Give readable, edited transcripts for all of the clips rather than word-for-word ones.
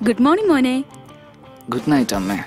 Good morning മോനെ. Good night അമ്മേ.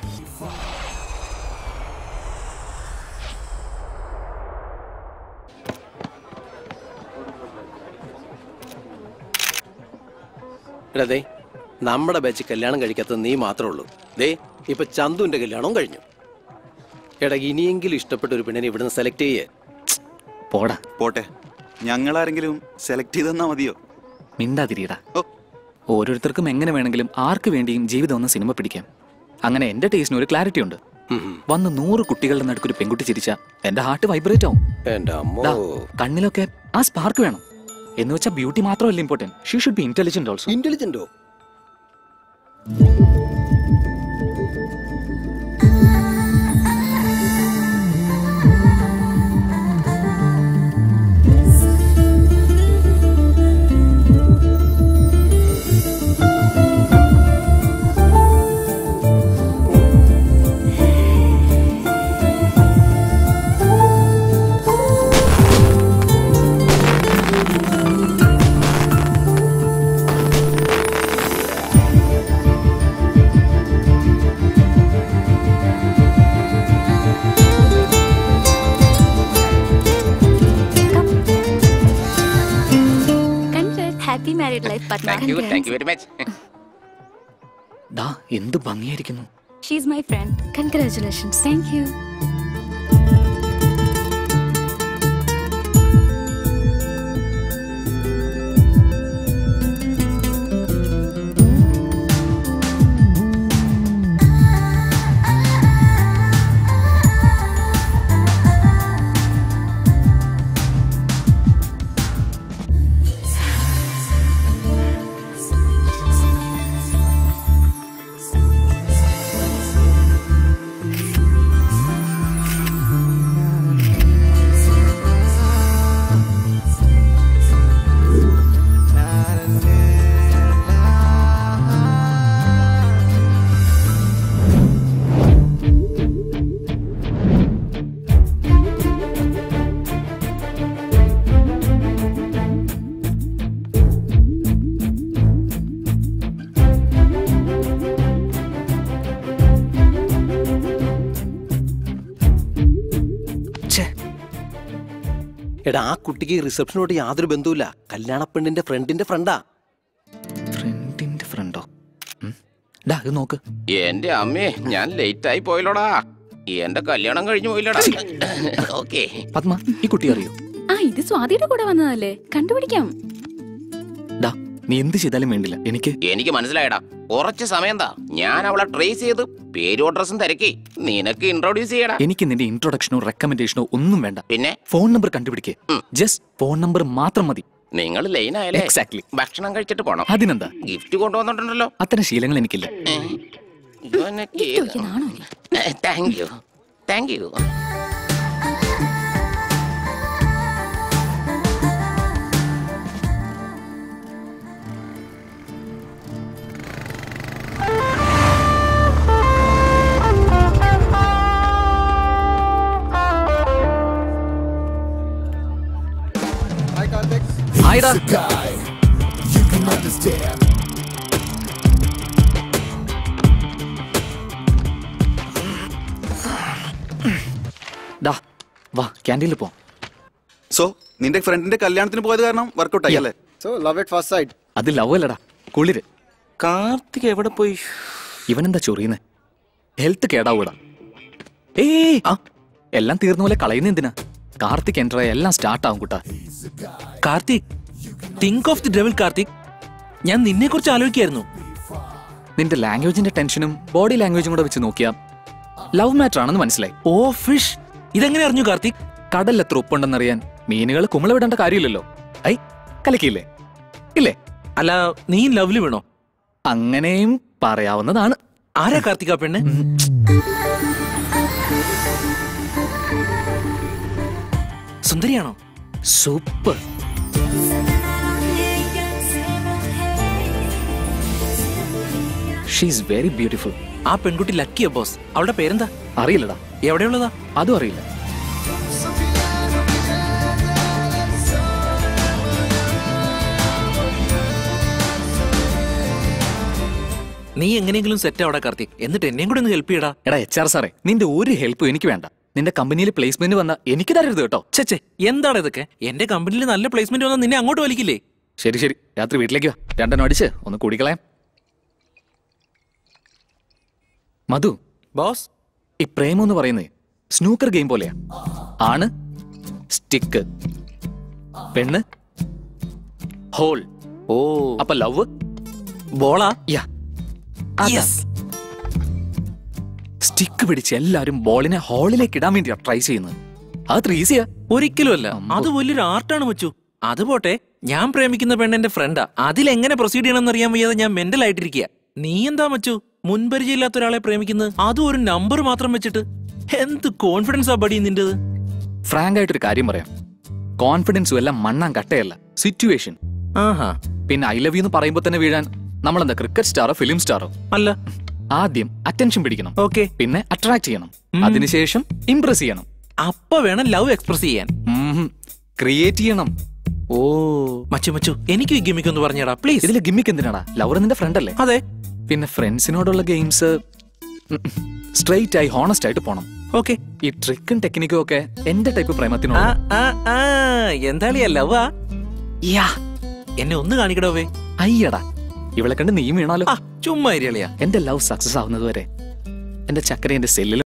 ദേ നമ്മുടെ ബാച്ച് കല്യാണം കഴിക്കാത്തത് നീ മാത്രമേ ഉള്ളൂ. ദേ ഇപ്പൊ ചന്തുവിന്റെ കല്യാണവും കഴിഞ്ഞു. എടാ ഇനിയെങ്കിലും ഇഷ്ടപ്പെട്ട ഒരു പെണ്ണിനെ ഇവിടുന്ന് സെലക്ട് ചെയ്യേ. പോടാ. പോട്ടെ, ഞങ്ങളാരെങ്കിലും സെലക്ട് ചെയ്തെന്നാ മതിയോ? മിണ്ടാതിരിയടാ. ഓരോരുത്തർക്കും എങ്ങനെ വേണമെങ്കിലും ആർക്ക് വേണ്ടിയും ജീവിതം ഒന്ന് സിനിമ പിടിക്കാം. അങ്ങനെ എന്റെ ടേസ്റ്റിന് ഒരു ക്ലാരിറ്റി ഉണ്ട്. വന്ന് 100 കുട്ടികളുടെ നടുക്കൊരു പെൺകുട്ടി ചിരിച്ച എന്റെ ഹാർട്ട് വൈബ്രേറ്റ് ആവും. കണ്ണിലൊക്കെ ആ സ്പാർക്ക് വേണം. എന്ന് വെച്ചാൽ ബ്യൂട്ടി മാത്രമല്ല important, she should be intelligent also. ഇന്റലിജന്റോ? എന്ത് ഭംഗിയായിരിക്കുന്നു. She is my friend. Congratulations. Thank you. എടാ ആ കുട്ടിക്ക് റിസപ്ഷനോട് യാതൊരു ബന്ധവുമില്ല. കല്യാണ പെണ്ണിന്റെ ഫ്രണ്ടിന്റെ ഫ്രണ്ടാ. ഫ്രണ്ടിന്റെ ഫ്രണ്ടോ? ഇത് നോക്ക്. എന്റെ അമ്മേ, ഞാൻ ലേറ്റ് ആയി പോയല്ലോടാ. എന്റെ കല്യാണം കഴിഞ്ഞു പോയില്ലടാ. ഓക്കേ പത്മ, ഈ കുട്ടി അറിയോ? ഇത് സ്വാതിയുടെ കൂടെ വന്നതല്ലേ, കണ്ടുപിടിക്കാം. നീ എന്ത് ചെയ്താലും വേണ്ടില്ല, എനിക്ക് മനസ്സിലായടാ. കുറച്ച് സമയം എന്താ, ഞാൻ അവളെ ട്രേസ് ചെയ്ത് പേരും അഡ്രസ്സും തിരക്കി നിനക്ക് ഇൻട്രോഡ്യൂസ് ചെയ്യടാ. എനിക്ക് നിന്റെ ഇൻട്രൊഡക്ഷനോ റെക്കമെൻഡേഷനോ ഒന്നും വേണ്ട. പിന്നെ ഫോൺ നമ്പർ കണ്ടുപിടിക്കേ. ജസ്റ്റ് ഫോൺ നമ്പർ മാത്രം മതി. നിങ്ങൾ ലൈനായാലേ. എക്സാക്ട്ലി. ഭക്ഷണം കഴിച്ചിട്ട് പോണം. അതിനെന്താ? ഗിഫ്റ്റ് കൊണ്ടുവന്നിട്ടുണ്ടല്ലോ. അത്തരം ശീലങ്ങൾ എനിക്കില്ല. Thank you, thank you. വാ, ക്യാൻറ്റീനിൽ പോ. സോ നിന്റെ ഫ്രണ്ടിന്റെ കല്യാണത്തിന് പോയത് കാരണം വർക്കൗട്ട് ആയി അല്ലേ? So love at first sight. അത് ലവ് അല്ലടാ, കുളിര്. കാർത്തിക് എവിടെ പോയി? ഇവനെന്താ ചൊറിയുന്നേ? ഹെൽത്ത് കേടാവൂടാ. എല്ലാം തീർന്ന പോലെ കളയുന്ന എന്തിനാ? കാർത്തിക് എൻട്രായ എല്ലാം സ്റ്റാർട്ട് ആവും കൂട്ടാ. Karthik, think of the devil. Karthik, ഞാൻ നിന്നെ കുറിച്ച് ആലോചിക്കായിരുന്നു. നിന്റെ ലാംഗ്വേജിന്റെ ടെൻഷനും ബോഡി ലാംഗ്വേജും കൂടെ വെച്ച് നോക്കിയാ ലവ് മാറ്റർ ആണെന്ന് മനസ്സിലായി. ഓ ഫിഷ്, ഇതെങ്ങനെ അറിഞ്ഞു കാർത്തിക്? കടലിൽ എത്ര ഉപ്പുണ്ടെന്നറിയാൻ മീനുകൾ കുമിള വിടേണ്ട കാര്യമില്ലല്ലോ. കലക്കിയില്ലേ? ഇല്ലേ? അല്ല, നീ ലവ്ലി വീണോ? അങ്ങനെയും പറയാവുന്നതാണ്. ആരാ കാർത്തിക പെണ്ണ്? സുന്ദരിയാണോ? Super. She is very beautiful. ആ പെൺകുട്ടി ലക്കിയ ബോസ്. അവളുടെ പേരെന്താ? അറിയില്ലടാ. എവിടെയുള്ളതാ? അതും അറിയില്ല. നീ എങ്ങനെയെങ്കിലും സെറ്റ് ആവടാ കാർത്തിക്, എന്നിട്ട് എന്നെയും കൂടെ ഒന്ന് ഹെൽപ്പ് ചെയ്യടാ. എടാ HR സാറേ, നിന്റെ ഒരു ഹെൽപ്പും എനിക്ക് വേണ്ട. നിന്റെ കമ്പനിയിൽ പ്ലേസ്മെന്റ് വന്ന എനിക്ക് തരരുത് കേട്ടോ. ചേച്ചേ എന്താണ് ഇതൊക്കെ? എന്റെ കമ്പനിയിൽ നല്ല പ്ലേസ്മെന്റ് വന്നാൽ നിന്നെ അങ്ങോട്ട് വലിക്കില്ലേ? ശരി ശരി, രാത്രി വീട്ടിലേക്ക് വാ, രണ്ടെണ്ണം അടിച്ച് ഒന്ന് കൂടിക്കളയാം. മധു ബോസ്, ഈ പ്രേമം എന്ന് പറയുന്നേ സ്നൂക്കർ ഗെയിം പോലെയാ. ആണ് സ്റ്റിക്ക്, പെണ്ണ് ഹോൾ. ഓ അപ്പൊ ലവ് ബോളാ? യാ, സ്റ്റിക്ക് പിടിച്ച് എല്ലാരും ബോളിനെ ഹോളിലേക്ക് ഇടാൻ വേണ്ടിയാ ട്രൈ ചെയ്യുന്നത്. അത് ഈസിയാ. ഒരിക്കലുമല്ല, അത് വലിയൊരു ആർട്ടാണ് മച്ചു. അത് പോട്ടെ, ഞാൻ പ്രേമിക്കുന്ന പെണ്ണെന്റെ ഫ്രണ്ടാ. അതിലെങ്ങനെ പ്രൊസീഡ് ചെയ്യണമെന്ന് അറിയാൻ വയ്യാതെ ഞാൻ മെന്റൽ ആയിട്ടിരിക്കുക. നീ എന്താ മച്ചു മുൻപരിചയമില്ലാത്ത ഒരാളെ പ്രേമിക്കുന്നത്, അതും ഒരു നമ്പർ മാത്രം വെച്ചിട്ട്? എന്ത് കോൺഫിഡൻസ് ആ ബഡി നിന്റേത്? ഫ്രാങ്ക് ആയിട്ടൊരു കാര്യം പറയാം, കോൺഫിഡൻസും എല്ലാം മണ്ണാൻ കട്ടയല്ല, സിറ്റുവേഷൻ. ആഹാ. പിന്നെ ഐ ലവ് യു എന്ന് പറയുമ്പോ തന്നെ വീഴാൻ നമ്മളെന്താ ക്രിക്കറ്റ് സ്റ്റാറോ ഫിലിം സ്റ്റാറോ? അല്ല. ആദ്യം അറ്റൻഷൻ പിടിക്കണം, ഓക്കെ, പിന്നെ അട്രാക്ട് ചെയ്യണം, അതിനുശേഷം ഇംപ്രസ് ചെയ്യണം. അപ്പൊ വേണം ലവ് എക്സ്പ്രസ് ചെയ്യാൻ. ക്രിയേറ്റ് ചെയ്യണം. ഓ മച്ചു മച്ചു, എനിക്ക് ഈ ഗിമ്മിക്ക് ഒന്ന് പറഞ്ഞടാ പ്ലീസ്. ഇതിൽ ഗിമ്മിക്ക് എന്തിനാടാ? ലവർ നിന്റെ ഫ്രണ്ട് അല്ലേ? അതെ. പിന്നെ ഫ്രണ്ട്സിനോടുള്ള ഗെയിംസ് സ്ട്രെയിറ്റ് ആയി ഹോണസ്റ്റ് ആയിട്ട് പോണം. ഓക്കെ. ഈ ട്രിക്കും ടെക്നിക്കും ഒക്കെ എന്റെ ടൈപ്പ് പ്രേമത്തിനോട്. എന്താളിയാ ലവാ? യാ, എന്നെ ഒന്ന് കാണിക്കടോവേ. അയ്യടാ, ഇവളെ കണ്ട് നീ വീണാലോ. ചുമ്മാ ഇരിയാളിയാ. എന്റെ ലവ് സക്സസ് ആവുന്നത് വരെ എന്റെ ചക്കര എന്റെ സെല്ലിൽ